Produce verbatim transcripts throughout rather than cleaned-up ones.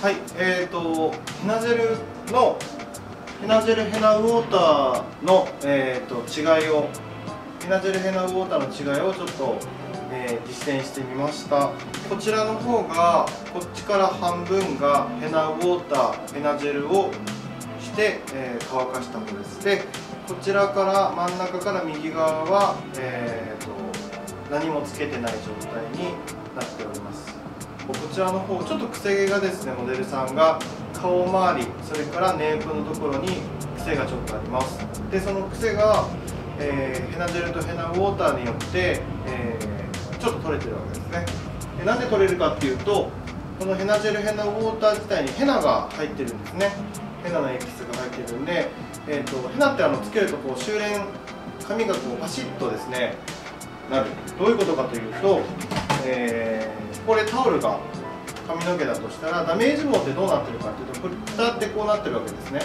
はい、えーとヘナジェルのヘナジェルヘナウォーターの、えー、と違いをヘナジェルヘナウォーターの違いをちょっと、えー、実践してみました。こちらの方がこっちから半分がヘナウォーターヘナジェルをして、えー、乾かしたものです。でこちらから真ん中から右側は、えー、と何もつけてない状態になっております。こちらの方ちょっとくせ毛がですね、モデルさんが顔周りそれからネープのところに癖がちょっとあります。でその癖が、えー、ヘナジェルとヘナウォーターによって、えー、ちょっと取れてるわけですね。でなんで取れるかっていうと、このヘナジェルヘナウォーター自体にヘナが入ってるんですね。ヘナのエキスが入ってるんで、えー、とヘナってあのつけるとこう修練髪がこうパシッとですねなる。どういうことかというと、えー、これタオルが髪の毛だとしたらダメージ毛ってどうなってるかというと、これ蓋ってこうなってるわけですね。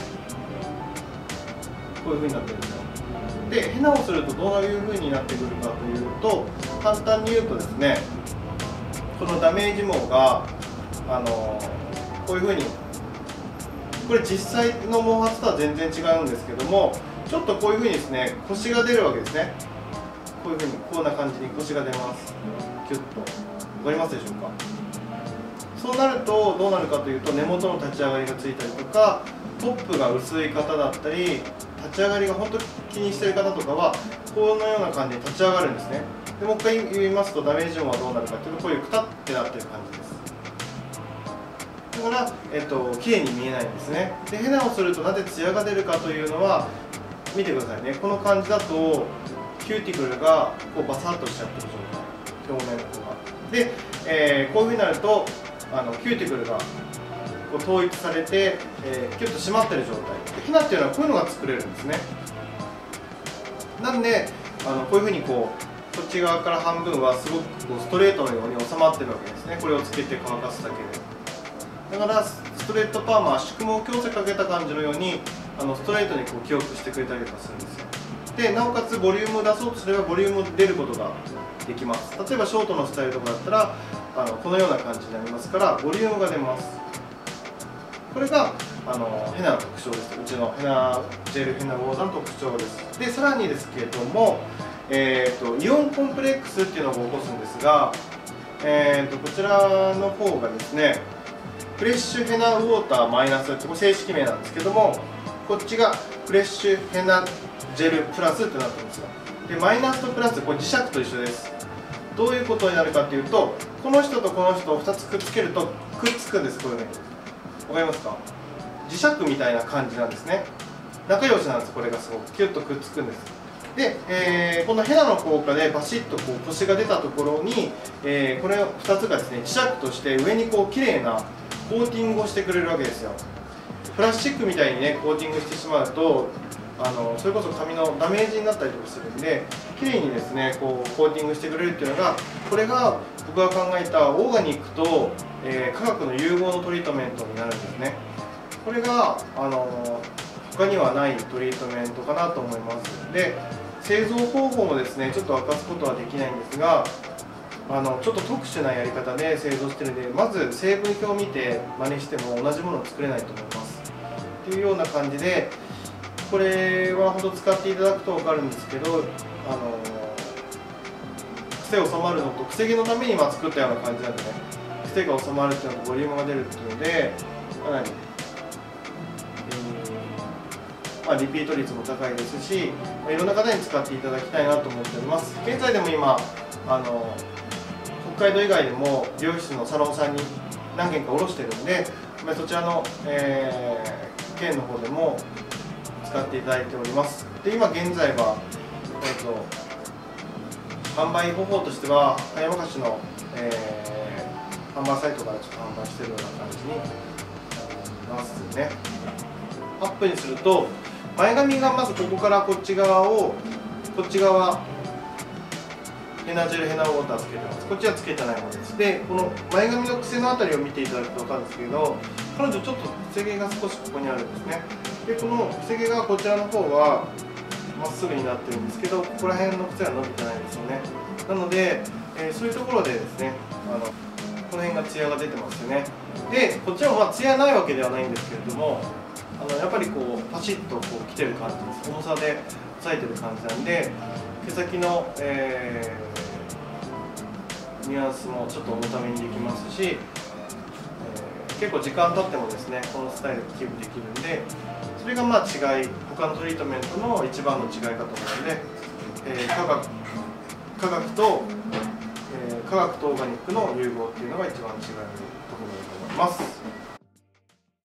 こういう風になってるんですよ。でヘナをするとどういう風になってくるかというと、簡単に言うとですね、このダメージ毛があのこういう風に、これ実際の毛髪とは全然違うんですけども、ちょっとこういう風にですねコシが出るわけですね。こういう風にこんな感じにコシが出ます。キュッと分かりますでしょうか。そうなるとどうなるかというと、根元の立ち上がりがついたりとか、トップが薄い方だったり、立ち上がりが本当に気にしている方とかはこのような感じで立ち上がるんですね。でもう一回言いますと、ダメージ毛はどうなるかというと、こういうくたってなってる感じです。だから、えっと、綺麗に見えないんですね。でヘナをするとなぜツヤが出るかというのは、見てくださいね。この感じだとキューティクルがこうバサッとしちゃってる状態、表面の方が。で、えー、こういうふうになるとあのキューティクルがこう統一されて、えー、キュッと締まってる状態で、ヘナっていうのはこういうのが作れるんですね。なんであのこういうふうにこうこっち側から半分はすごくこうストレートのように収まってるわけですね。これをつけて乾かすだけで。だからストレートパーマは宿毛を矯正かけた感じのように、あのストレートにこう記憶してくれたりとかするんですよ。でなおかつボリュームを出そうとすればボリューム出ることができます。例えばショートのスタイルとかだったらあのこのような感じになりますから、ボリュームが出ます。これがあのヘナの特徴です。うちのヘナジェルヘナウォーターの特徴です。でさらにですけれども、えー、とイオンコンプレックスっていうのを起こすんですが、えー、とこちらの方がですね、フレッシュヘナウォーターマイナスってこれ正式名なんですけども、こっちがフレッシュヘナジェルプラスってなってるんですよ。でマイナスとプラス、これ磁石と一緒です。どういうことになるかというと、この人とこの人をふたつくっつけるとくっつくんです。これね、わかりますか。磁石みたいな感じなんですね。仲良しなんです。これがすごくキュッとくっつくんです。で、えー、このヘナの効果でバシッとこうコシが出たところに、えー、これふたつがですね磁石として上にこう綺麗なコーティングをしてくれるわけですよ。プラスチックみたいにねコーティングしてしまうと、あのそれこそ髪のダメージになったりとかするんで、綺麗にですねこうコーティングしてくれるっていうのが、これが僕が考えたオーガニックと、えー、化学の融合のトリートメントになるんですね。これがあの他にはないトリートメントかなと思います。で製造方法もですねちょっと明かすことはできないんですが、あのちょっと特殊なやり方で製造してるので、まず成分表を見て真似しても同じものを作れないと思いますっていうような感じで、これは本当使っていただくと分かるんですけど、あの癖収まるのと、癖毛のためにまあ作ったような感じなんでね、癖が収まるっていうのとボリュームが出るっていうので、かなり、えーまあ、リピート率も高いですし、まあ、いろんな方に使っていただきたいなと思っております。現在でも今あの北海道以外でも美容室のサロンさんに何軒か卸してるんで、そちらの、えー、県の方でも使っていただいております。で今現在は、えー、と販売方法としては早山菓子の、えー、販売サイトからちょっと販売しているような感じになりますね。アップにすると前髪がまずここからこっち側をこっち側ヘナジェルヘナウォーターつけてます。こっちはつけてないものです。でこの前髪の癖のあたりを見ていただくと分かるんですけど、彼女ちょっと癖毛が少しここにあるんですね。でこの癖毛がこちらの方はまっすぐになってるんですけど、ここら辺の癖は伸びてないんですよね。なので、えー、そういうところでですね、あのこの辺がツヤが出てますよね。でこっちもまあツヤないわけではないんですけれども、あのやっぱりこうパシッとこうきてる感じです。重さで押さえてる感じなんで、毛先の、えー、ニュアンスもちょっと重ためにできますし、えー、結構時間経ってもですねこのスタイルがキープできるんで、それがまあ違い、他のトリートメントの一番の違いかと思うので、えー、科学科学と、えー、科学とオーガニックの融合っていうのが一番違いのところだと思います。